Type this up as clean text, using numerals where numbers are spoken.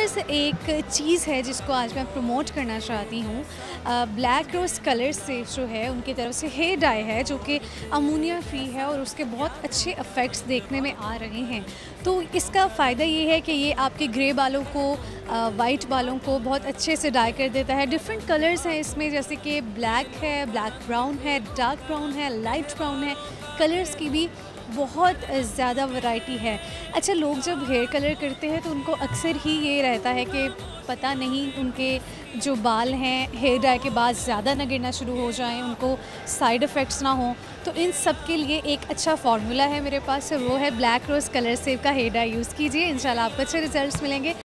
Viewers, एक चीज़ है जिसको आज मैं प्रमोट करना चाहती हूँ। ब्लैक रोज़ कलर से जो है उनकी तरफ से हेयर डाई है जो कि अमोनिया फ्री है और उसके बहुत अच्छे इफ़ेक्ट्स देखने में आ रहे हैं। तो इसका फ़ायदा ये है कि ये आपके ग्रे बालों को, वाइट बालों को बहुत अच्छे से डाई कर देता है। डिफरेंट कलर्स हैं इसमें, जैसे कि ब्लैक है, ब्लैक ब्राउन है, डार्क ब्राउन है, लाइट ब्राउन है। कलर्स की भी बहुत ज़्यादा वैरायटी है। अच्छा, लोग जब हेयर कलर करते हैं तो उनको अक्सर ही ये रहता है कि पता नहीं उनके जो बाल हैं हेयर डाई के बाद ज़्यादा ना गिरना शुरू हो जाएं, उनको साइड इफ़ेक्ट्स ना हों। तो इन सब के लिए एक अच्छा फार्मूला है मेरे पास, वो है ब्लैक रोज़ कलर सेव का हेयर डाई यूज़ कीजिए, इंशाल्लाह आपको अच्छे रिजल्ट्स मिलेंगे।